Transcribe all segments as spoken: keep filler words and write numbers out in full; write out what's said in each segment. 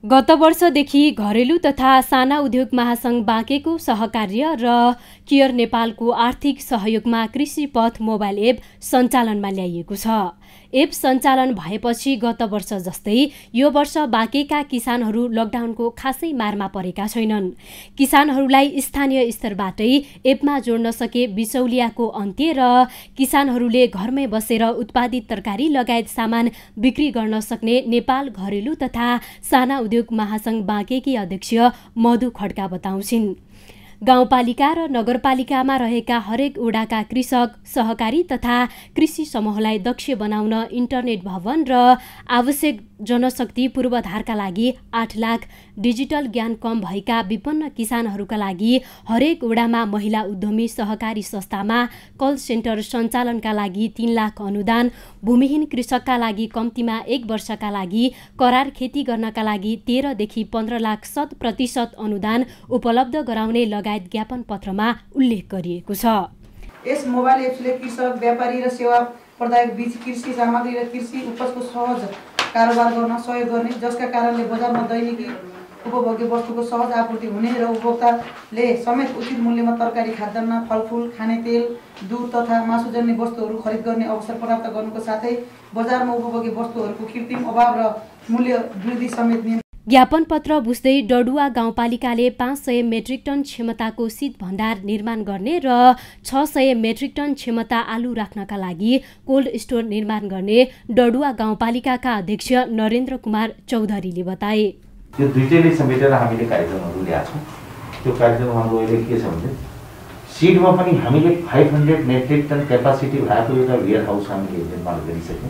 गत वर्षदेखि घरेलु तथा साना उद्योग महासंघ बाँकेको सहकार्य र केयर नेपालको आर्थिक सहयोगमा कृषि पथ मोबाइल एप सञ्चालनमा ल्याइएको छ। एप सञ्चालन भएपछि गत वर्ष जस्तै यो वर्ष बाँकेका किसानहरू लकडाउनको खासै मारमा परेका छैनन्। किसानहरूलाई स्थानीय स्तरबाटै एपमा जोड्न सके बिचौलियाको अन्त्य र किसानहरूले घरमै बसेर उत्पादित तरकारी लगायत सामान बिक्री गर्न सक्ने नेपाल घरेलु तथा साना उद्योग महासंघ बाँकेकी अध्यक्ष मधु खड्का बताउँछिन्। गाउँपालिका र नगरपालिकामा रहेका हरेक वडाका कृषक, सहकारी तथा कृषि समूहलाई दक्ष बनाउन इन्टरनेट भवन र आवश्यक जनशक्ति पूर्वाधारका लागि आठ लाख, डिजिटल ज्ञान कम भएका विपन्न किसानहरूका लागि हरेक वडामा महिला उद्यमी सहकारी संस्थामा कल सेन्टर सञ्चालनका लागि तीन लाख अनुदान, भूमिहीन कृषकका लागि कम्तीमा एक वर्षका लागि करार खेती गर्नका लागि तेह्रदेखि पन्ध्र लाख शत प्रतिशत अनुदान उपलब्ध गराउने लगायत ज्ञापन पत्रमा उल्लेख गरिएको छ। यस मोबाइल एप्सले कृषक, व्यापारी र सेवा प्रदायक बीच कृषि सामग्री र कृषि उपजको सहज कारोबार गर्न सहयोग गर्ने, जसका कारणले बजारमा दैनिकी उपभोग्य वस्तुको सहज आपूर्ति हुने र उपभोक्ताले समेत उचित मूल्यमा तरकारी, खाद्यान्न, फलफुल, खाने तेल, दूध तथा मासुजन्य वस्तुहरू खरिद गर्ने अवसर प्राप्त गर्नुको साथै बजारमा उपभोग्य वस्तुहरूको कृत्रिम अभाव र मूल्य वृद्धि समेत नियन्त्रण। ज्ञापन पत्र बुझ्दै डडुवा गाउँपालिकाले पाँच सय मेट्रिक टन क्षमताको शीत भण्डार निर्माण गर्ने र छ सय मेट्रिक टन क्षमता आलु राख्नका लागि कोल्ड स्टोर निर्माण गर्ने डडुवा गाउँपालिकाका अध्यक्ष नरेन्द्र कुमार चौधरीले बताए। यो दुईटैले समेटेर हामीले कार्यक्रमहरू ल्याएको छौँ। त्यो कार्यक्रम हाम्रो अहिले के छ भने सिडमा पनि हामीले five hundred metric ton capacity भएको एउटा वेयर हाउस हामीले निर्माण गरिसक्यौँ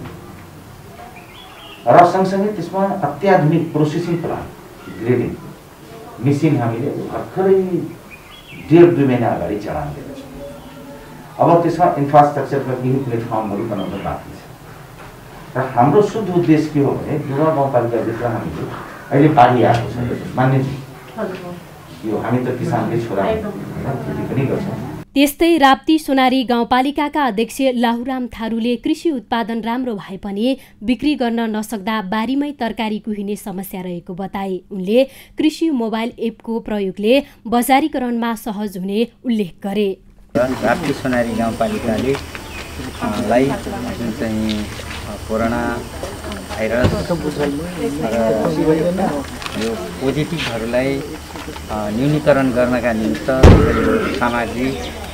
र सँगसँगै त्यसमा अत्याधुनिक प्रोसेसिङ प्लान्ट, ग्रेडिङ मेसिन हामीले भर्खरै डेढ दुई महिना अगाडि चढान दिएको छौँ। अब त्यसमा इन्फ्रास्ट्रक्चरका केही प्लेटफर्महरू बनाउन बाँकी छ र हाम्रो शुद्ध उद्देश्य के हो भने डुवा गाउँपालिकाभित्र हामीले अहिले बाढी आएको छ मान्यजी, यो हामी त किसानकै छोरा खेती पनि गर्छौँ। त्यस्तै राप्ती सोनारी गाउँपालिकाका अध्यक्ष लाहुराम थारूले कृषि उत्पादन राम्रो भए पनि बिक्री गर्न नसक्दा बारीमै तरकारी कुहिने समस्या रहेको बताए। उनले कृषि मोबाइल एपको प्रयोगले बजारीकरणमा सहज हुने उल्लेख गरे। राप्ती सोनारी गाउँपालिकाले लाई जुन चाहिँ कोरोना भाइरस र यो पोजिटिभहरूलाई न्यूनीकरण गर्नका निमित्त सामग्री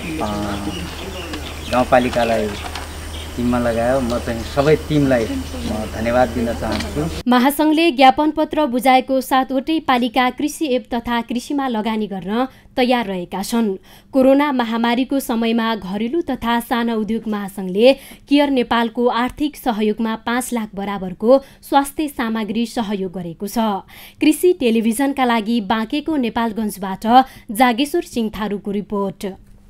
गाउँपालिकालाई टिममा लगायो। म चाहिँ सबै टिमलाई म धन्यवाद दिन चाहन्छु। महासंघले ज्ञापन पत्र बुझाएको सातवटै पालिका कृषि एप तथा कृषिमा लगानी गर्न तयार रहेका छन्। कोरोना महामारीको समयमा घरेलु तथा साना उद्योग महासंघले केयर नेपालको आर्थिक सहयोगमा पाँच लाख बराबरको स्वास्थ्य सामग्री सहयोग गरेको छ। कृषि टेलिभिजनका लागि बाँकेको नेपालगञ्जबाट जागेश्वर सिंह थारूको रिपोर्ट।